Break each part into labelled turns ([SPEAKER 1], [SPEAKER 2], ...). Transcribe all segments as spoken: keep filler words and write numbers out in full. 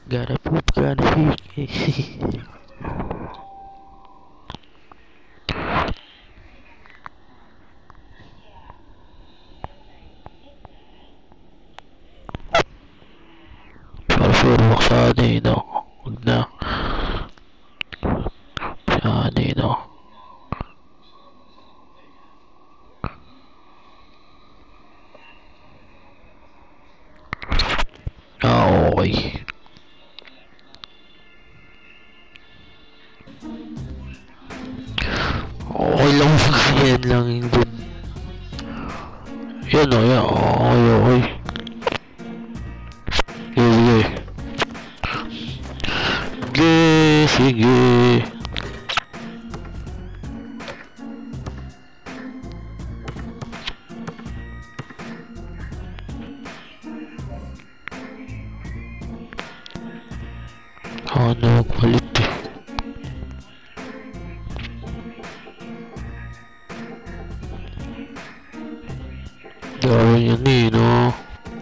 [SPEAKER 1] Gotta poop, gotta pee. Parfuro sa dito. Huwag na. Sa dito. Ah, okay. Okay lang yan lang yung good. Yan o, yan. Okay, okay. Sige, sige. Sige. Ano magpalit eh. Gawin yan eh, no?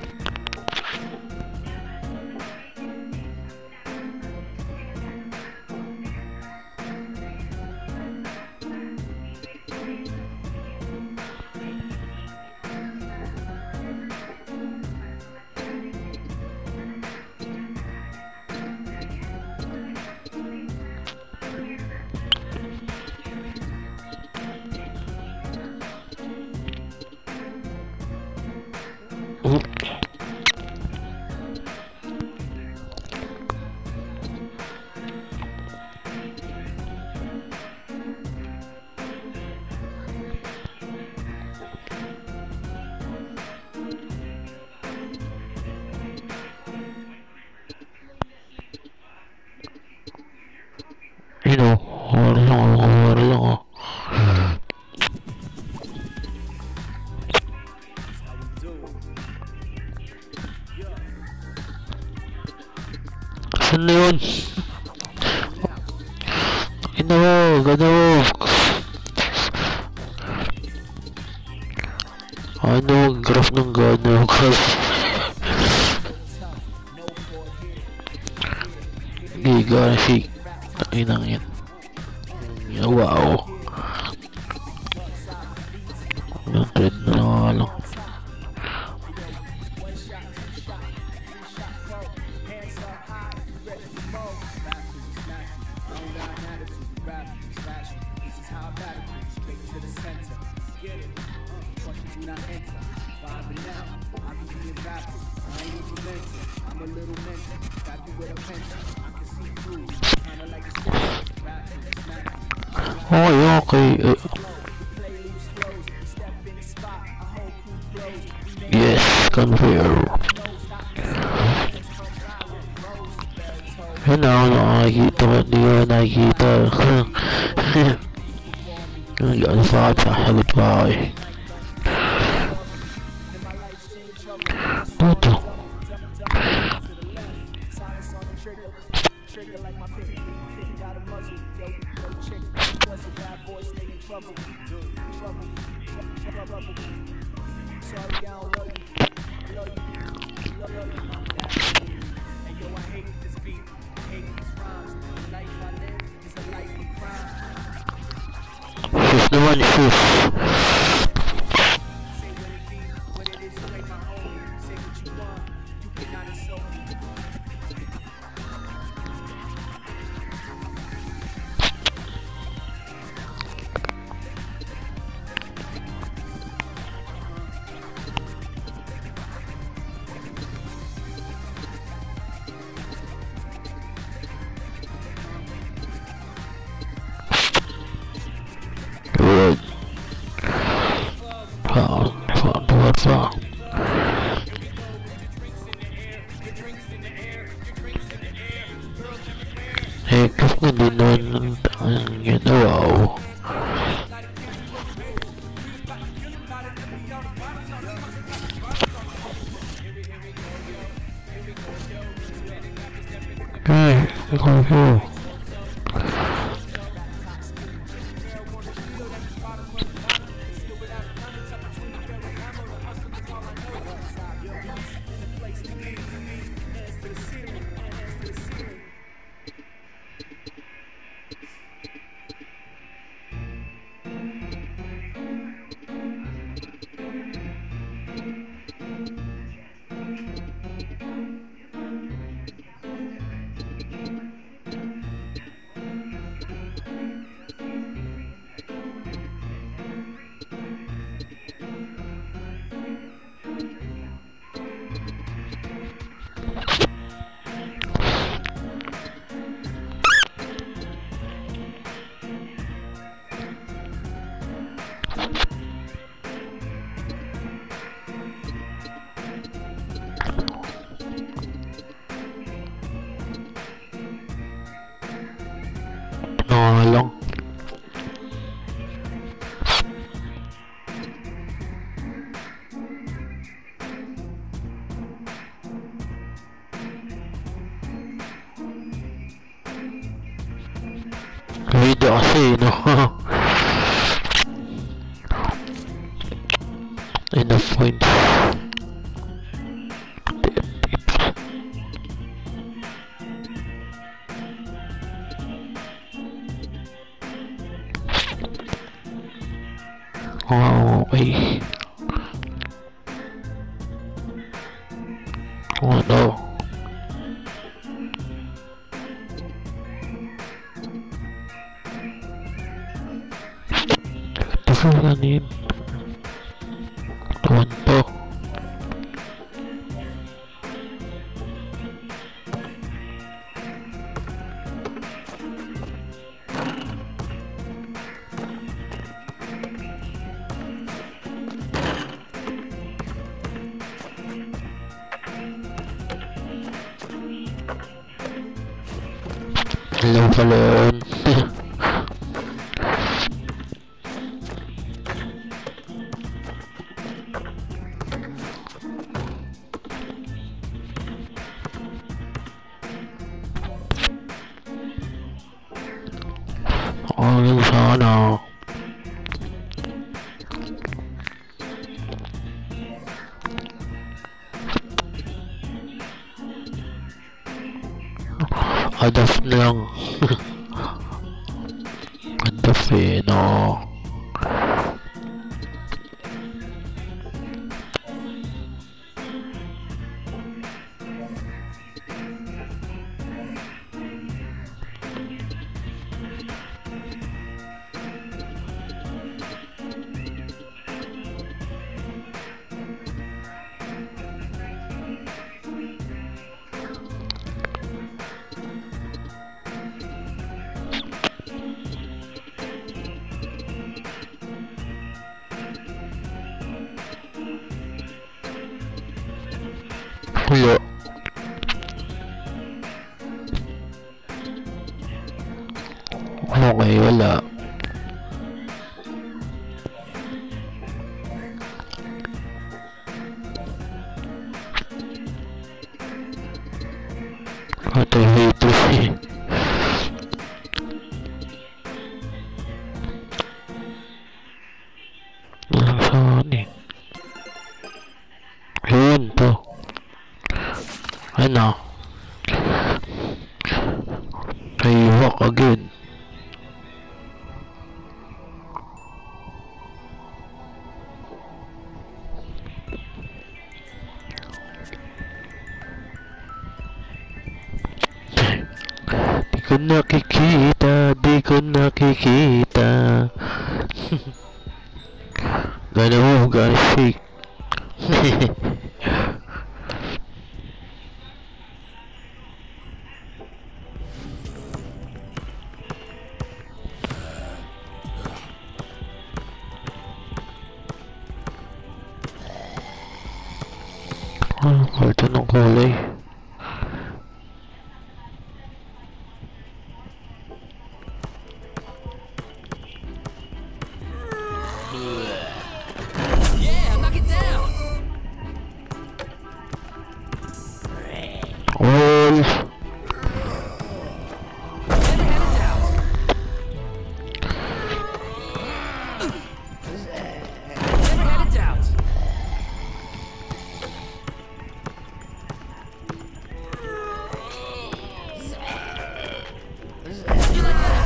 [SPEAKER 1] You know, wala lang ako, wala lang ako. Saan na yun? Ina mo, ganda mo. Ano, graph ng ganda mo, graph. Giga, shake. Inang yan. Wow. Ang trend na nga lang. Okay, okay. Uh, yes, confirm. Yan na ako nakakita, hindi ko nakikita. Yan sa akin, sasagot pa ako eh. Ito. Sus naman, sus. Good. Wow, wow, wow, wow. Eh, kasi na din naman ang ginawa ko. Hey, ikaw ko. ka kasi, no? Enough points. Oh, okay. Oh no. Pagkakanin. Tuwan po. Hello, Falon. Oh, yung sana. Adapt na lang. Adapt eh, no. Wala. Okay, wala. Ito yung haters eh. Saan eh? Ayun to. Ano? I walk again. Di ko nakikita, di ko nakikita. Gana mo, guys, shake. Ah, ito ng kulay.
[SPEAKER 2] Yeah, knock it down.
[SPEAKER 1] Wolf.
[SPEAKER 2] Never had a doubt. Never had a doubt. You like that?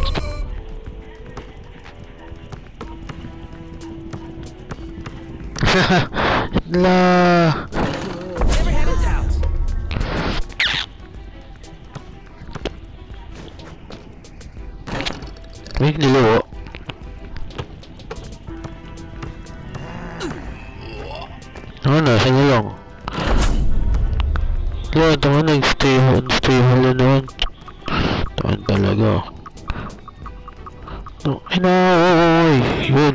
[SPEAKER 1] La.
[SPEAKER 2] Never had a doubt.
[SPEAKER 1] May niluwa. Ano na, sa lang. Kaya ito nga nag-stable, stable na naman. Tawan talaga. No, ay na, oy, yun.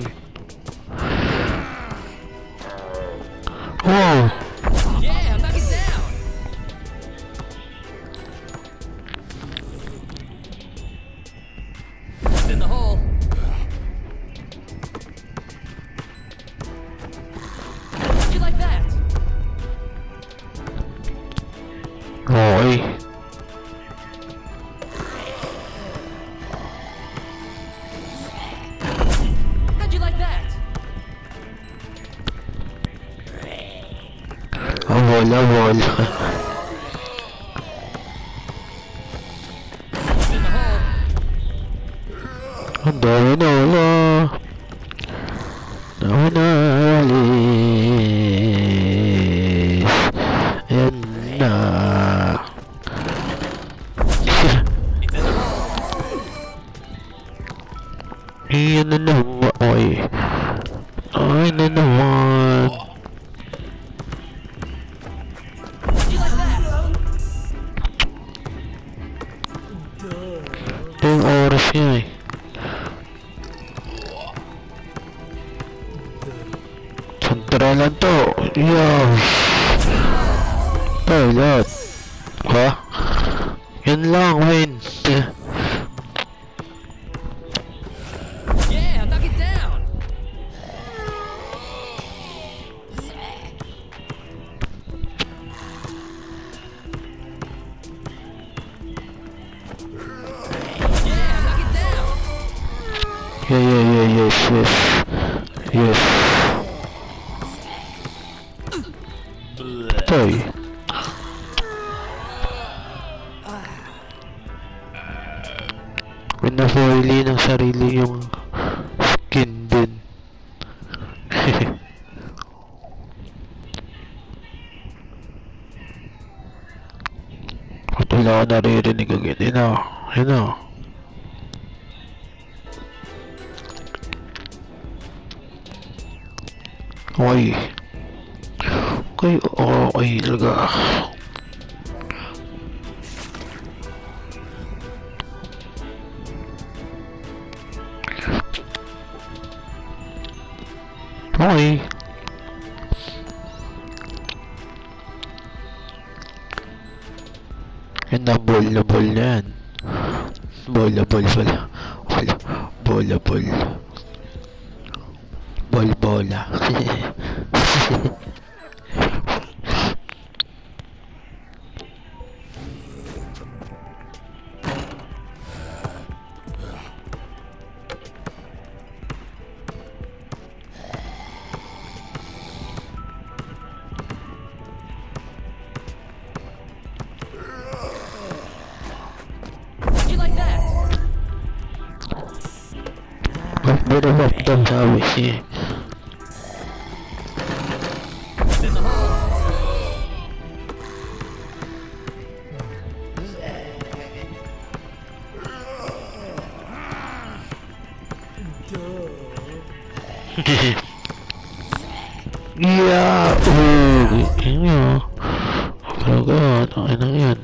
[SPEAKER 1] Wow.
[SPEAKER 2] Yeah, knock it down. It's in the hole. You like that?
[SPEAKER 1] Abol, abol.
[SPEAKER 2] In the hole.
[SPEAKER 1] Ang dami na wala. Dami na alis. Ayan na.
[SPEAKER 2] It's in the hole.
[SPEAKER 1] Iyan na naman. Ay. Ay na naman.
[SPEAKER 2] You like that?
[SPEAKER 1] Ito yung oras niya eh. Santralan to. Yes. Toilet. Ha? Yan lang, Wayne.
[SPEAKER 2] Yeah, knock it down. Yeah, knock it down.
[SPEAKER 1] Yeah, yeah, yeah, yes, yes. Yes. Toy. Pinafoily ng sarili yung skin din. At wala ko naririnig agad. Yun o. Yun o. Okay. Okay, okay talaga. Okay. Yan na, ball na ball na yan. Ball na ball pala. Wala. Ball na ball. Ball bola.
[SPEAKER 2] You like that?
[SPEAKER 1] Bit of up down sabi siya.
[SPEAKER 2] It's in the hole.
[SPEAKER 1] Yeah! Oh! Yan nga. Talaga, okay na yan.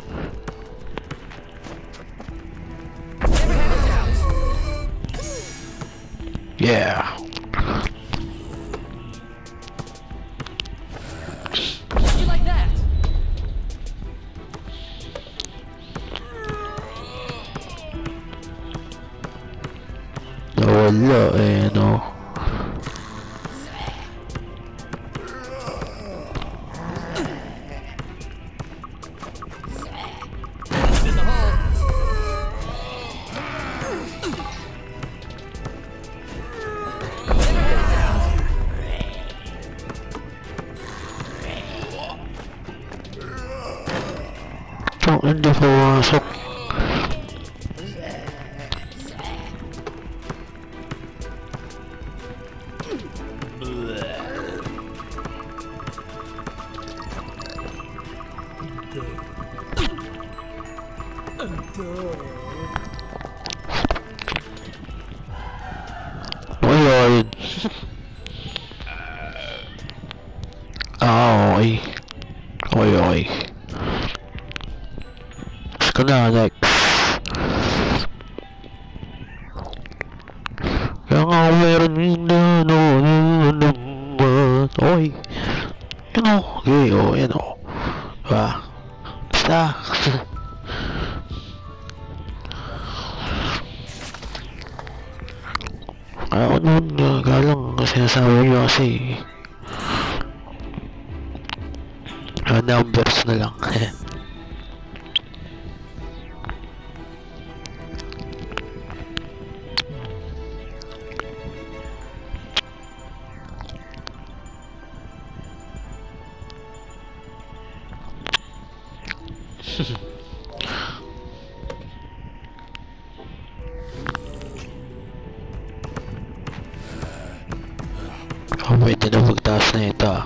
[SPEAKER 2] Never have a doubt.
[SPEAKER 1] Yeah!
[SPEAKER 2] You like that?
[SPEAKER 1] Nawala eh, no?
[SPEAKER 2] It's in the hole. Never have a doubt.
[SPEAKER 1] Ang hindi pumasok. Ayun. Ah, okay. Okay, okay. Tapos ka na, next. Kaya nga meron yung na, no, no, no, okay. Yan o, okay, o, yan o. Diba? Basta. Kaya ako noon, uh, galang kasi nasabi nyo kasi uh, numbers na lang. Oh, pwede na magtaas na ito ah.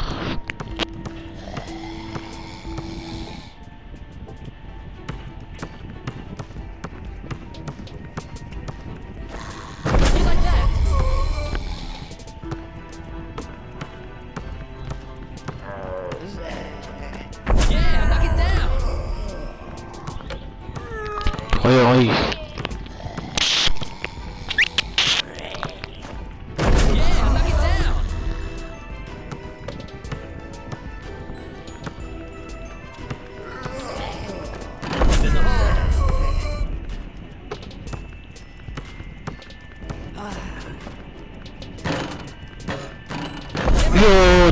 [SPEAKER 2] You like that? Yeah, knock it down.
[SPEAKER 1] Oy, oy.
[SPEAKER 2] Yeah, knock it down. It's in the hole.
[SPEAKER 1] Yun!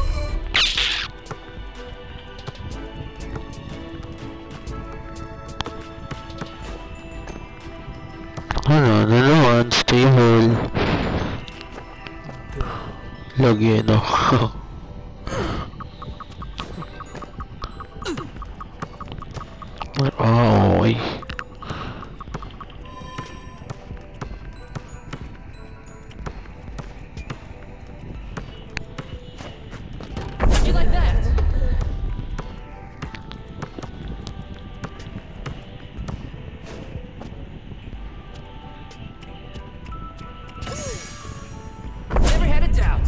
[SPEAKER 1] Ano, ano naman, stable. Lagi, no? Ah, okay.
[SPEAKER 2] You like that? Never had a doubt.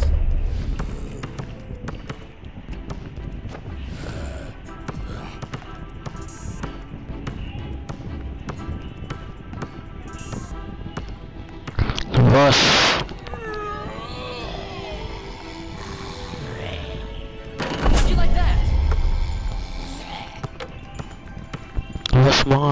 [SPEAKER 1] Labas.
[SPEAKER 2] You like that?
[SPEAKER 1] Labas mga.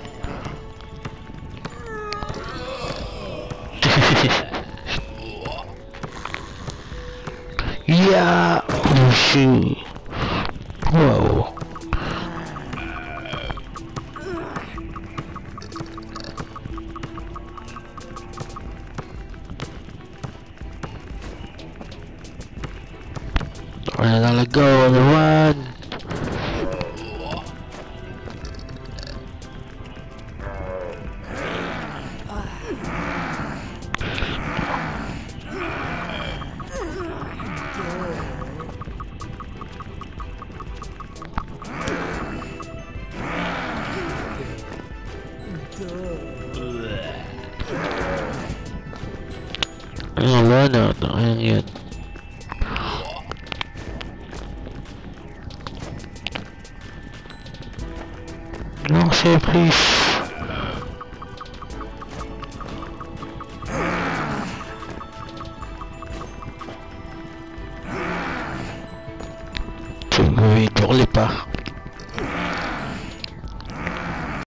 [SPEAKER 1] Yeah! Oh, shoot. Whoa. Wala na lagaw naman. Ay, wala na. Ayan yan. No, say please. Video clip ah.